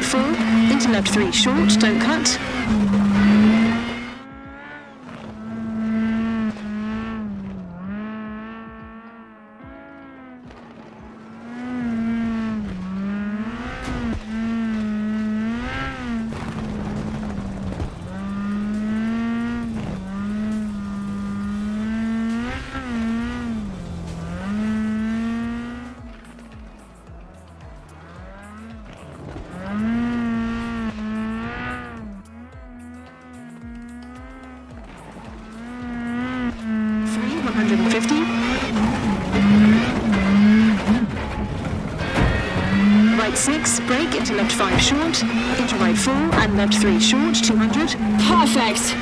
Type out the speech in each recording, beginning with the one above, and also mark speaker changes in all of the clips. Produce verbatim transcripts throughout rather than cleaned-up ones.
Speaker 1: right four, into left three short, don't cut. one fifty. Right six, brake into left five short, into right four and left three short, two hundred.
Speaker 2: Perfect.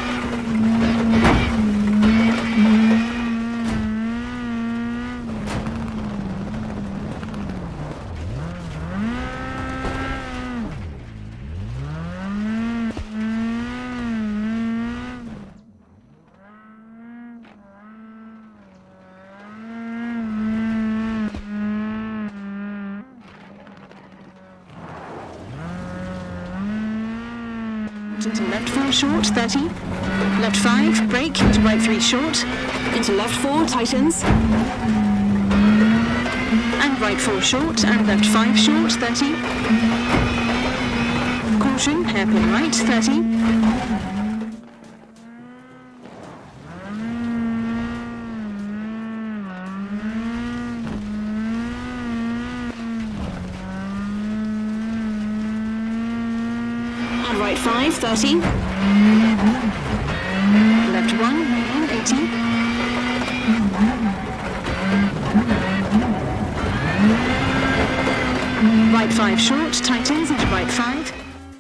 Speaker 1: Into left four short, thirty. Left five, brake, into right three short.
Speaker 2: Into left four, tightens.
Speaker 1: And right four short, and left five short, thirty. Caution, hairpin right, thirty.
Speaker 2: Right five, thirty.
Speaker 1: Left one, medium, eighty. Right five short, tightens into right five.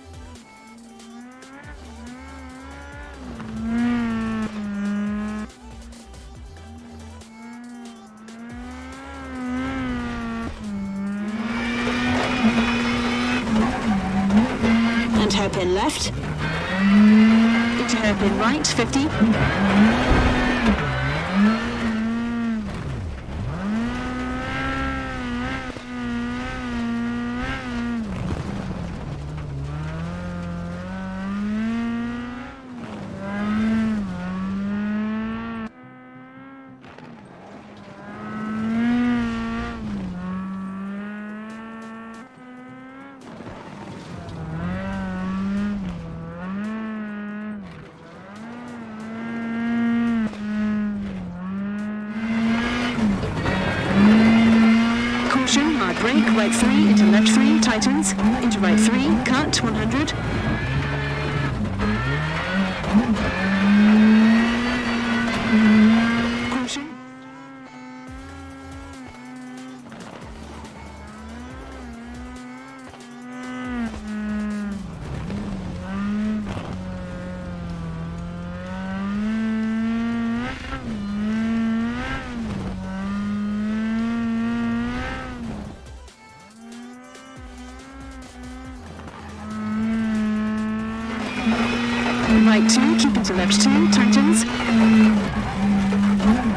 Speaker 2: Hairpin left.
Speaker 1: Into hairpin right, fifty. Hard brake, right three, into left three, tightens, into right three, cut, one hundred. Caution. Right two, keep into left two, tightens.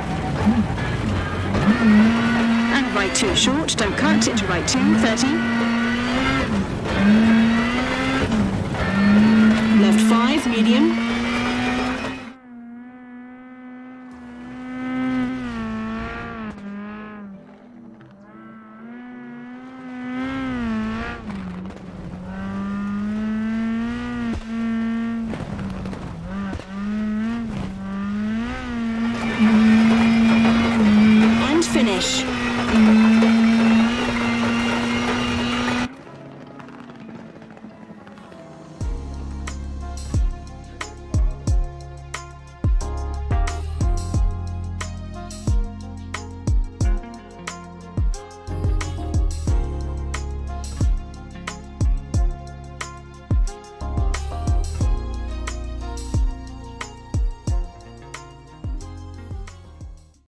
Speaker 1: And right two short, don't cut, into right two, thirty.